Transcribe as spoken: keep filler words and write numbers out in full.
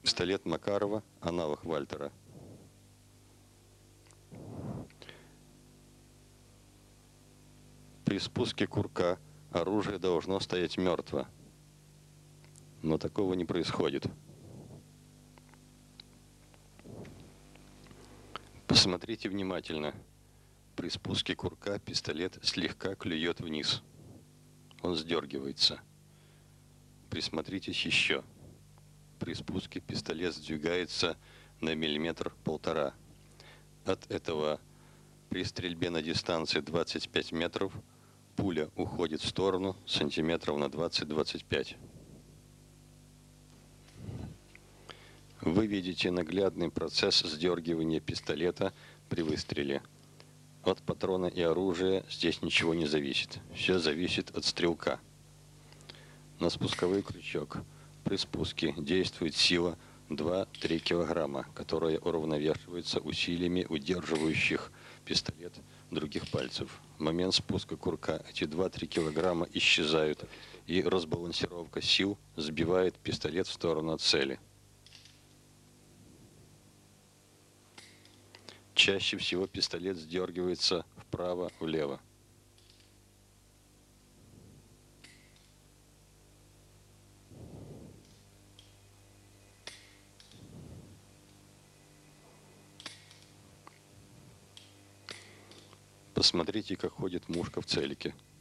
Пистолет Макарова, аналог Вальтера. При спуске курка оружие должно стоять мертво, но такого не происходит. Посмотрите внимательно. При спуске курка пистолет слегка клюет вниз. Он сдергивается. Присмотритесь еще. При спуске пистолет сдвигается на миллиметр-полтора. От этого при стрельбе на дистанции двадцать пять метров пуля уходит в сторону сантиметров на двадцать-двадцать пять. Вы видите наглядный процесс сдергивания пистолета при выстреле. От патрона и оружия здесь ничего не зависит. Все зависит от стрелка. На спусковой крючок при спуске действует сила два-три килограмма, которая уравновешивается усилиями удерживающих пистолет других пальцев. В момент спуска курка эти два-три килограмма исчезают, и разбалансировка сил сбивает пистолет в сторону от цели. Чаще всего пистолет сдергивается вправо-влево. Посмотрите, как ходит мушка в целике.